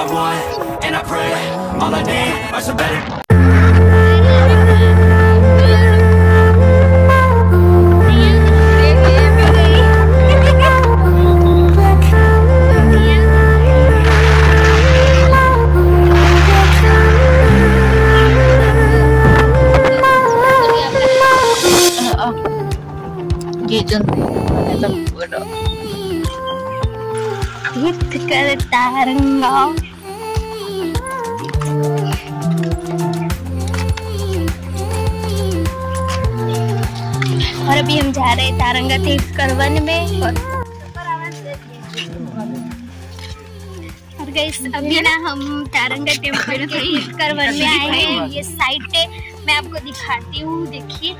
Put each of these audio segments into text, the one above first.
I want, and I pray, all I need are some better. Taranga और अभी हम जा रहे हैं तारंगा तीर्थ करवन में। और गाइस अभी ना हम तारंगा टेम्पल के तीर्थ करवन में आए हैं। ये साइड पे मैं आपको दिखाती हूँ, देखिए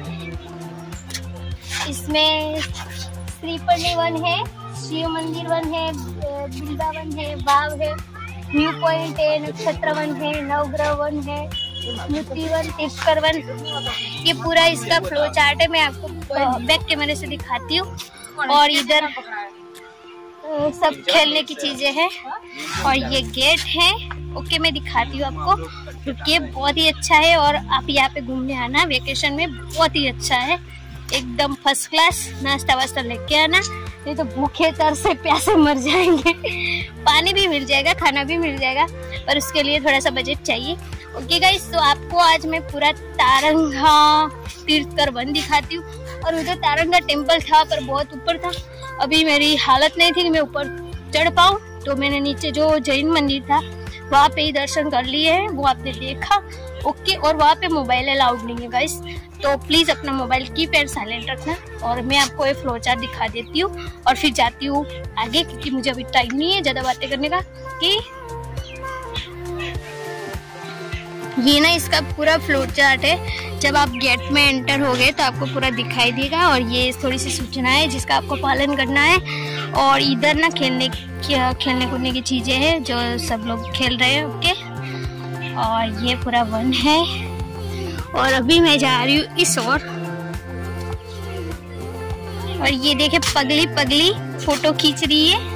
इसमें श्रीपति वन है, शिव मंदिर वन है, बिल्वा वन है, वाव है, व्यू पॉइंट है, नक्षत्र वन है, नवग्रह वन है, स्मृति वन, तीर्थकर वन। ये पूरा इसका फ्लो चार्ट है, मैं आपको बैक कैमरे से दिखाती हूँ। और इधर सब खेलने की चीजें हैं और ये गेट है। ओके मैं दिखाती हूँ आपको, क्योंकि बहुत ही अच्छा है और आप यहाँ पे घूमने आना वेकेशन में, बहुत ही अच्छा है, एकदम फर्स्ट क्लास। नाश्ता वास्ता लेके आना, नहीं तो भूखे तरस से प्यासे मर जाएंगे। पानी भी मिल जाएगा, खाना भी मिल जाएगा, पर उसके लिए थोड़ा सा बजट चाहिए। ओके गाइस, तो आपको आज मैं पूरा तारंगा तीर्थ करवन दिखाती हूँ। और उधर तारंगा टेम्पल था पर बहुत ऊपर था, अभी मेरी हालत नहीं थी कि मैं ऊपर चढ़ पाऊँ, तो मैंने नीचे जो जैन मंदिर था वहाँ पे ही दर्शन कर लिए हैं, वो आपने देखा। ओके, और वहाँ पे मोबाइल अलाउड नहीं है गाइस, तो प्लीज अपना मोबाइल कीपैड साइलेंट रखना। और मैं आपको ये फ्लो चार्ट दिखा देती हूँ और फिर जाती हूँ आगे, क्योंकि मुझे अभी टाइम नहीं है ज्यादा बातें करने का। कि ये ना इसका पूरा फ्लो चार्ट है, जब आप गेट में एंटर हो गए तो आपको पूरा दिखाई देगा। और ये थोड़ी सी सूचना है जिसका आपको पालन करना है। और इधर ना खेलने कूदने की चीजें हैं जो सब लोग खेल रहे हैं। ओके, और ये पूरा वन है। और अभी मैं जा रही हूँ इस ओर, और ये देखे पगली फोटो खींच रही है।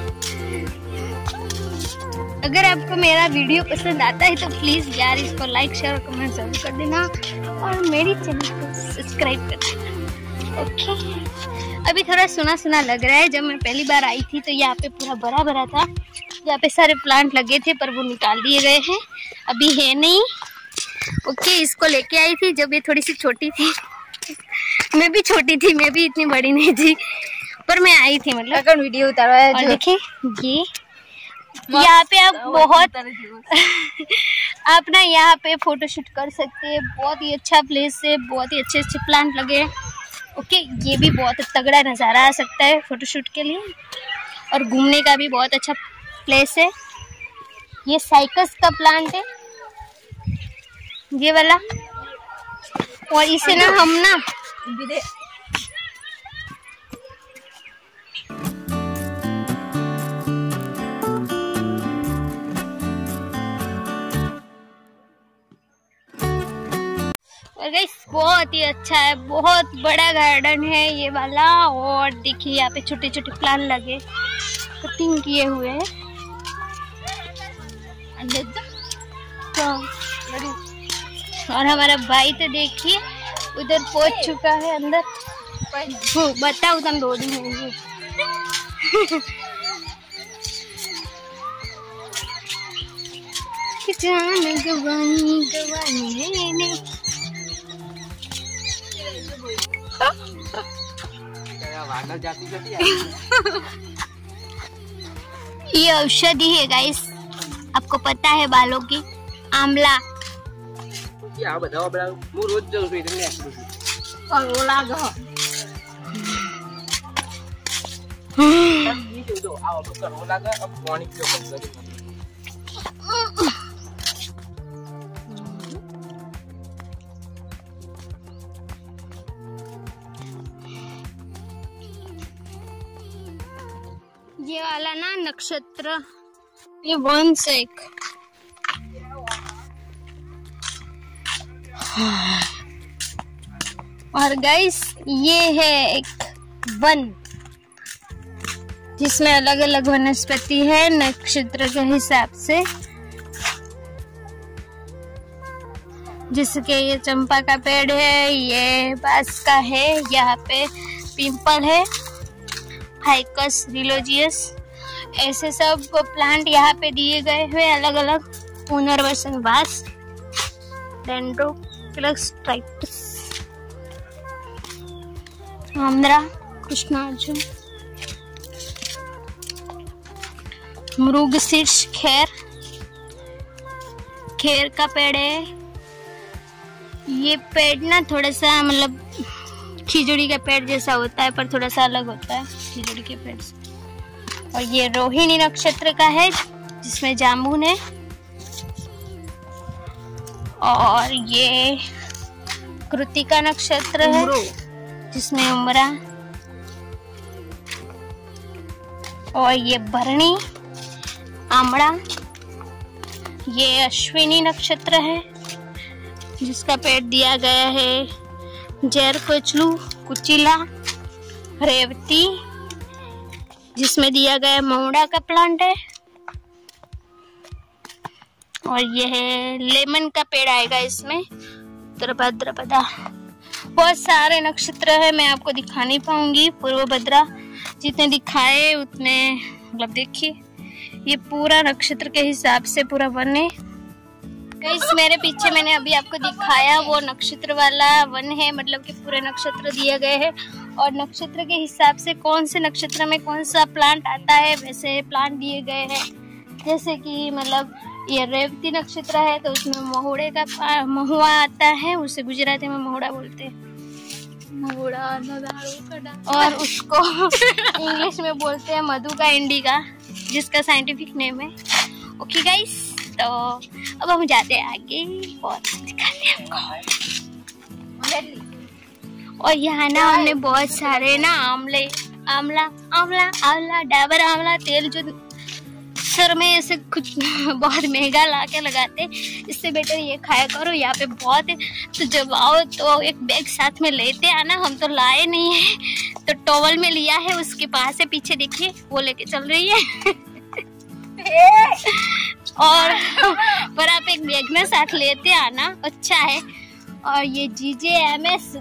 अगर आपको मेरा वीडियो पसंद आता है तो प्लीज यार इसको लाइक शेयर और कमेंट जरूर कर देना और मेरी चैनल को सब्सक्राइब कर देना। ओके, अभी थोड़ा सुना लग रहा है। जब मैं पहली बार आई थी तो यहाँ पे पूरा भरा था, यहाँ पे सारे प्लांट लगे थे पर वो निकाल दिए गए हैं, अभी है नहीं। ओके, इसको लेके आई थी जब ये थोड़ी सी छोटी थी। मैं भी छोटी थी, मैं भी इतनी बड़ी नहीं थी, पर मैं आई थी, मतलब अगर वीडियो उतारा है। और देखिए ये यहाँ पे आप बहुत आप ना यहाँ पे फोटोशूट कर सकते हैं, बहुत ही अच्छा प्लेस है, बहुत ही अच्छे प्लांट लगे हैं। ओके, ये भी बहुत तगड़ा नज़ारा आ सकता है फोटोशूट के लिए, और घूमने का भी बहुत अच्छा प्लेस है। ये साइकस का प्लांट है ये वाला, और इसे ना हम ना और गाइस बहुत ही अच्छा है, बहुत बड़ा गार्डन है ये वाला। और देखिए यहाँ पे छोटे छोटे प्लांट लगे, कटिंग किए हुए हैं। और हमारा भाई तो देखिए उधर पहुंच चुका है अंदर। बताओ तुम दो दिन होंगे। ये औषधि है गाइस, आपको पता है बालों की, आंवला। ये वाला ना नक्षत्र, ये 1 सेक। और गाइस ये है एक वन जिसमें अलग अलग वनस्पति है नक्षत्र के हिसाब से। जिसके ये चंपा का पेड़ है, ये बांस का है, यहाँ पे पिंपल है, फाइकस रिलोजियस, ऐसे सब प्लांट यहाँ पे दिए गए हैं अलग अलग। पुनर्वसन बांस, डेंड्रोक्लस ट्राइप्स, आंध्रा, कृष्णार्जुन, मृगशीर्ष खैर, खैर का पेड़ है। ये पेड़ ना थोड़ा सा मतलब खिजड़ी का पेड़ जैसा होता है, पर थोड़ा सा अलग होता है खिजड़ी के पेड़ से। और ये रोहिणी नक्षत्र का है जिसमें जामुन है। और ये कृतिका नक्षत्र है जिसमें उमरा। और ये भरणी, आमड़ा। ये अश्विनी नक्षत्र है जिसका पेड़ दिया गया है जैरकोचलू, कुचिला, रेवती, जिसमें दिया गया महुड़ा का प्लांट है। और ये है लेमन का पेड़ आएगा इसमें, द्रभद्रपदा। बहुत सारे नक्षत्र है, मैं आपको दिखा नहीं पाऊंगी। पूर्वभद्रा जितने दिखाए उतने मतलब देखिए, ये पूरा नक्षत्र के हिसाब से पूरा वन है। इस मेरे पीछे मैंने अभी आपको दिखाया वो नक्षत्र वाला वन है, मतलब कि पूरे नक्षत्र दिए गए हैं और नक्षत्र के हिसाब से कौन से नक्षत्र में कौन सा प्लांट आता है वैसे प्लांट दिए गए हैं। जैसे कि मतलब ये रेवती नक्षत्र है तो उसमें महुड़े का महुआ आता है, उसे गुजराती में महुड़ा बोलते हैं, और उसको इंग्लिश में बोलते हैं मधु का इंडिका, जिसका साइंटिफिक नेम है। ओके गाइस, तो अब हम जाते हैं आगे और दिखाते हैं आपको। और यहाँ ना हमने बहुत सारे ना आंवला डाबर आंवला तेल जो सर में ऐसे कुछ बहुत महंगा ला के लगाते, इससे बेटर ये खाया करो, यहाँ पे बहुत है। तो जब आओ तो एक बैग साथ में लेते आना, हम तो लाए नहीं है तो टॉवल में लिया है, उसके पास है पीछे देखिए वो लेके चल रही है। और पर आप एक बैग में साथ लेते आना, अच्छा है। और ये GJMS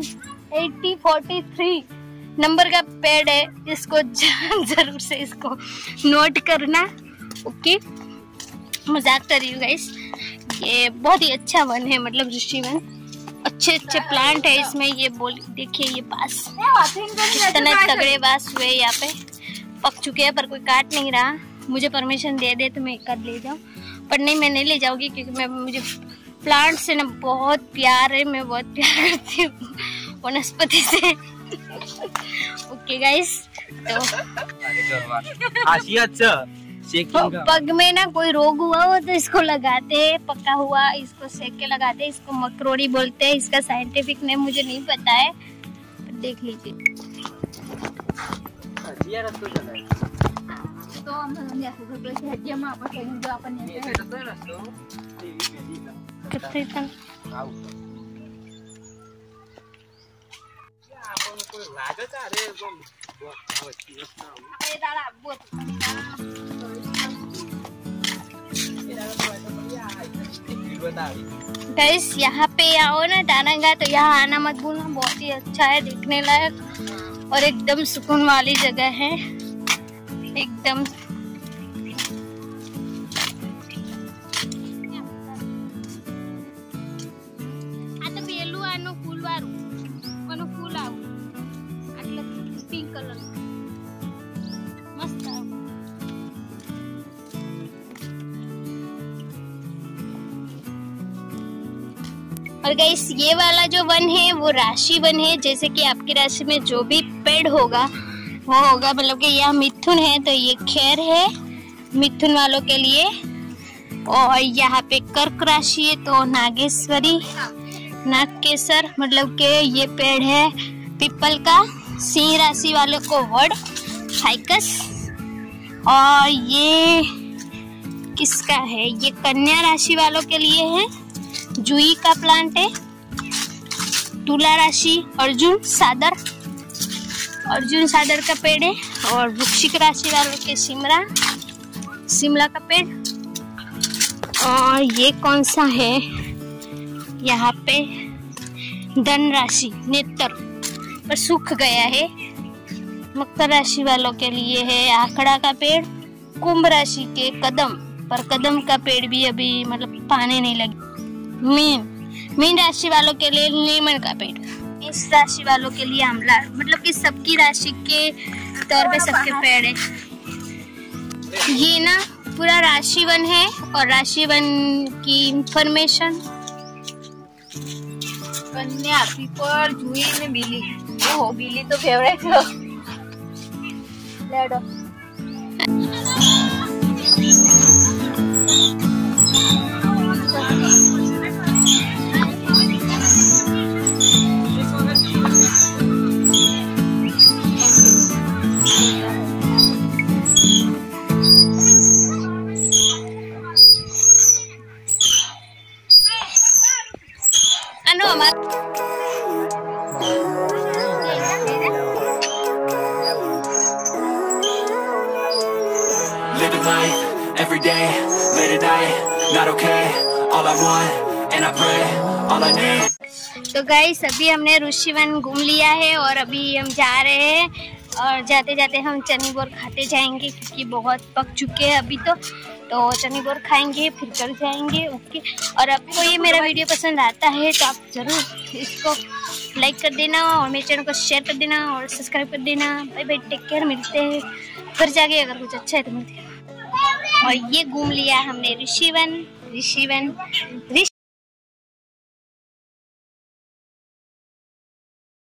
8043 नंबर का पेड़ है, इसको जरूर से इसको नोट करना। ओके, मजाक कर रही हूँ गाइस। ये बहुत ही अच्छा वन है, मतलब ऋषि वन, अच्छे प्लांट है इसमें। ये बोल देखिए, ये बांस इतने तगड़े बांस हुए यहाँ पे, पक चुके हैं पर कोई काट नहीं रहा। मुझे परमिशन दे दे तो मैं एक ले जाऊँ, पर नहीं, मैं नहीं ले जाऊंगी क्योंकि मुझे प्लांट से ना बहुत प्यार है, मैं बहुत प्यार करती हूँ वनस्पति से। ओके गाइस, तो पग में ना कोई रोग हुआ हो तो इसको लगाते हैं, पका हुआ इसको सेक के लगाते हैं। इसको मकरोड़ी बोलते हैं, इसका साइंटिफिक नेम मुझे नहीं पता है, देख लीजिए। गाइस, यहाँ पे आओ ना दानांगा, तो यहाँ आना मत भूलना, बहुत ही अच्छा है, देखने लायक और एकदम सुकून वाली जगह है एकदम। पिंक कलर मस्त है। और गाइस, ये वाला जो वन है वो राशि वन है, जैसे कि आपकी राशि में जो भी पेड़ होगा वो होगा, मतलब कि यह मिथुन है तो ये खैर है मिथुन वालों के लिए। और यहाँ पे कर्क राशि है तो नागेश्वरी, नागकेसर, मतलब के ये पेड़ है पीपल का। सिंह राशि वालों को वड, फाइकस। और ये किसका है, ये कन्या राशि वालों के लिए है, जुई का प्लांट है। तुला राशि अर्जुन सादर, अर्जुन सादर का पेड़ है। और वृश्चिक राशि वालों के शिमला का पेड़। और ये कौन सा है, यहाँ पे धन राशि नेत्र पर सूख गया है। मकर राशि वालों के लिए है आखड़ा का पेड़। कुंभ राशि के कदम पर कदम का पेड़ भी अभी मतलब पानी नहीं लगी। मीन राशि वालों के लिए नीम का पेड़। इस राशि वालों के लिए आंवला, मतलब कि सबकी राशि के तौर पे सबके पेड़ है। ये ना पूरा राशि वन है और राशि वन की इंफॉर्मेशन। कन्या, पीपल, जुई ने बिल्ली। ओहो, बिल्ली तो फेवरेट है। लेडो। अनु हमारा Living life every day, late at night, not okay. All I want, and I pray, all I need. तो गाइस अभी हमने ऋषिवन घूम लिया है और अभी हम जा रहे हैं और जाते जाते हम चनी बोर खाते जाएंगे क्योंकि बहुत पक चुके हैं अभी तो चनी बोर खाएंगे फिर चल जाएंगे। ओके, और आपको ये मेरा वीडियो पसंद आता है तो आप ज़रूर इसको लाइक कर देना और मेरे चैनल को शेयर कर देना और सब्सक्राइब कर देना। बाय बाय, टेक केयर, मिलते हैं घर जाके, अगर कुछ अच्छा है तो मिलते हैं। और ये घूम लिया हमने ऋषिवन।